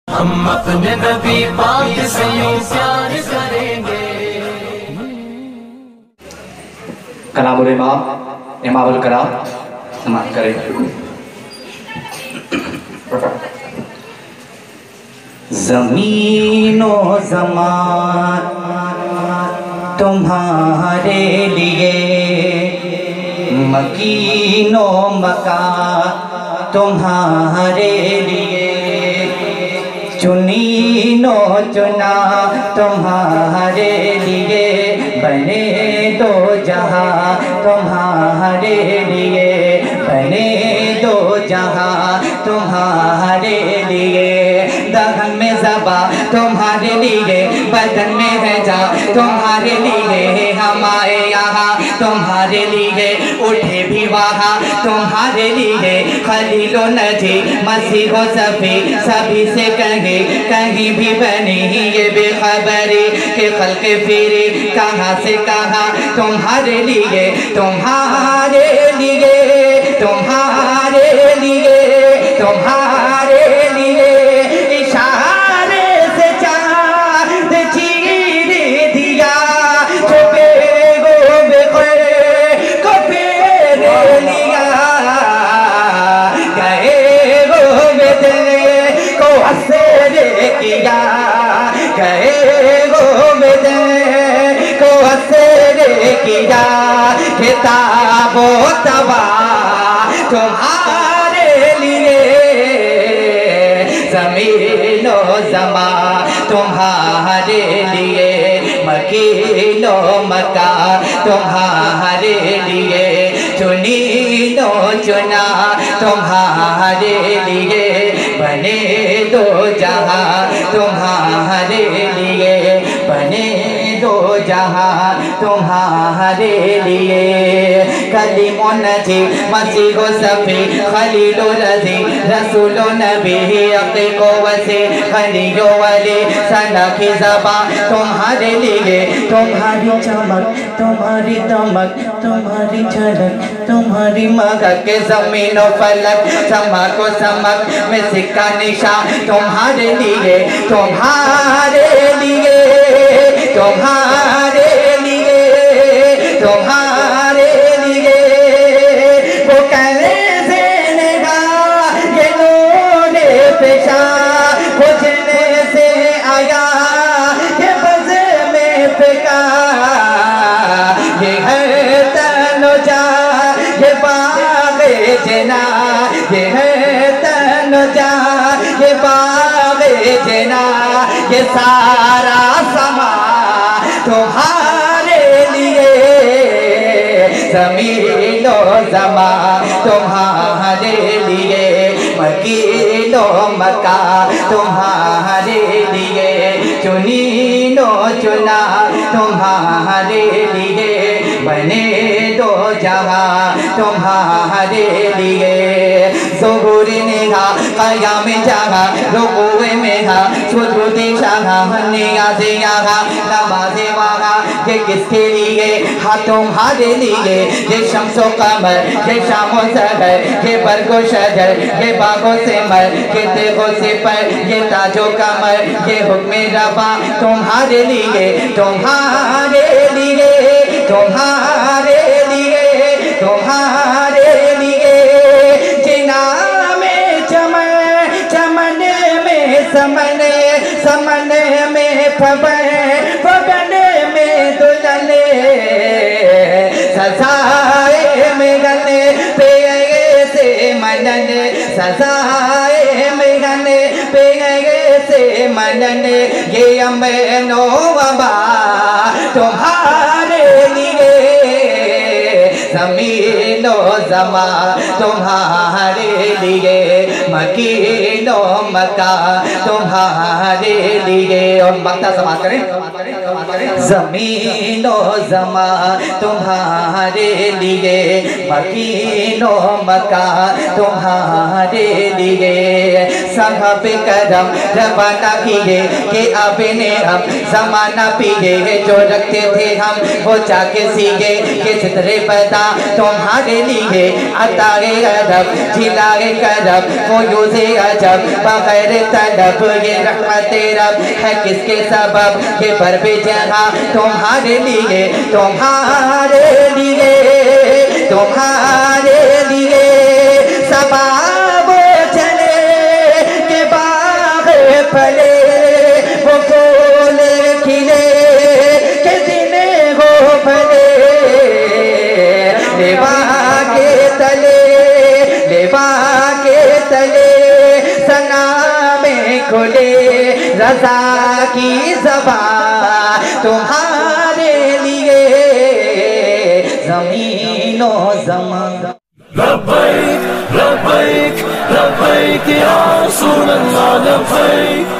ہم اپنے نبی پاک سے یوں پیار کریں گے. کلام الامام امام الکلام سماعت کریں. زمین و زمان تمہارے لیے، مکین و مکان تمہارے لیے، چنین و چنا تمہارے لیے، بنے دو جہاں تمہارے لیے، بنے دو جہاں تمہارے لیے. دہن میں زباں تمہارے لیے، بدن میں ہے جان تمہارے لیے، ہم آئے یہاں تمہارے لیے، اٹھے بھی وہاں تمہارے لیے. خلیل و نجی مسیح و صفی سبھی سے کہیں بھی بنی یہ بے خبری کہ خلق پھری کہاں سے کہاں تمہارے لیے، تمہارے لیے، تمہارے لیے، تمہارے لیے. اشارے سے چاند چیر دیا، چھپے گوب خیر کو پھیر لیا، گئے گوب دل کو اسیر کیا، گئے گوب دل کو اسیر کیا. کتاب و تباہ تمہارے لیے، زمین و زمان تمہارے لیے، مکین و مکان تمہارے لیے، چنین و چنا تمہارے لیے، بنے دو جہاں تمہارے لیے، بنے دو جہاں تمہارے لیے. کلیم و نجی مسیح و صفی خلیل و رضی رسول و نبی عقیق و وسیع غنی و ولی ثنا کی زبان تمہارے لیے. تمہاری چمک تمہاری دمک تمہاری جھلک تمہاری مگن کے زمین و فلک چمک و سمک میں سکہ نشان تمہارے لیے، تمہارے لیے، تمہارے لیے، تمہارے لیے. وہ کیسے نگاہ یہ نور پیشاں بجھنے سے آیا، یہ بز میں پھکا، یہ ہے تن و جان یہ باغ جنا، یہ ہے تن و جان یہ باغ جنا. یہ سارا سما تمہارے لیے، زمین و زمان تمہارے لیے، مکین و مکان تمہارے لیے، چنین و چنا تمہارے لیے، بنے دو جہاں تمہارے لیے. ظہور نگاہ قیام جہاں رکوع میں ہاں سجود شاہ نیاز یہاں نماز وہاں. یہ کس کے لیے؟ ہاں تمہارے لیے. یہ شمس و قمر یہ شام و سحر یہ برگ و شجر یہ باغ و ثمر یہ دیگ و سپر یہ تاج و کمر یہ حکم روا تمہارے لیے، تمہارے لیے، تمہارے لیے، تمہارے لیے. جنا میں چمن چمن میں سمن سمن میں پھبن پھبن میں دلہن سزائے میں گنے پہ ایسے منن، سزائے میں گنے پہ ایسے منن. یہ امن و امان تمہارے لیے، زمین و زمان تمہارے لیے، مکین و مکان تمہارے لیے. اور مقطع سماعت کریں. زمین و زمان تمہارے لیے، مکین و مکان تمہارے لیے. صحاب کرم روانہ کیے کہ اب نے ہم زمانہ پیے، جو رکھتے تھے ہم وہ جا کے سیے. کہ سترے پیدا تمہارے لیے، عطائے ادب جلائے کرم وہ فیوزِ عجب بغیر طلب یہ رحمت رب ہے کس کے سبب یہ بر بے جہاں تمہارے لیے تمہارے لیے تمہارے لیے سباب چلے کہ باغ پھلے وہ پھول کھلے کہ دن ہو بھلے لیوا کے تلے لیوا کے تلے ثنا میں کھلے رضا کی زبان تمہارے لیے زمین و زمان لبیک لبیک لبیک یا رسول اللہ لبیک